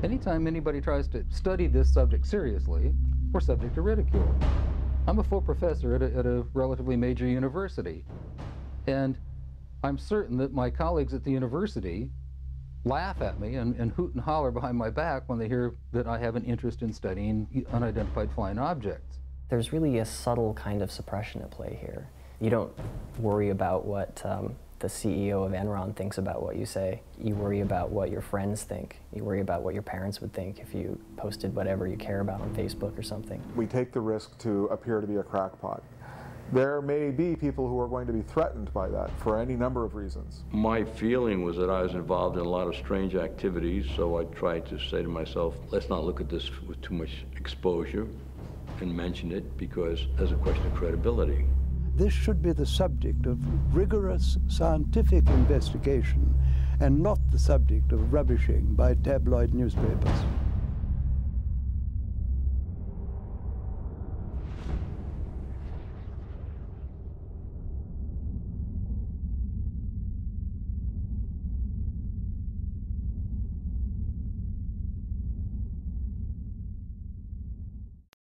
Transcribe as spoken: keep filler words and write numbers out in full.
Anytime anybody tries to study this subject seriously, we're subject to ridicule. I'm a full professor at a, at a relatively major university, and I'm certain that my colleagues at the university laugh at me and, and hoot and holler behind my back when they hear that I have an interest in studying unidentified flying objects. There's really a subtle kind of suppression at play here. You don't worry about what um, the C E O of Enron thinks about what you say. You worry about what your friends think. You worry about what your parents would think if you posted whatever you care about on Facebook or something. We take the risk to appear to be a crackpot. There may be people who are going to be threatened by that for any number of reasons. My feeling was that I was involved in a lot of strange activities, so I tried to say to myself, let's not look at this with too much exposure and mention it, because there's a question of credibility. This should be the subject of rigorous scientific investigation and not the subject of rubbishing by tabloid newspapers.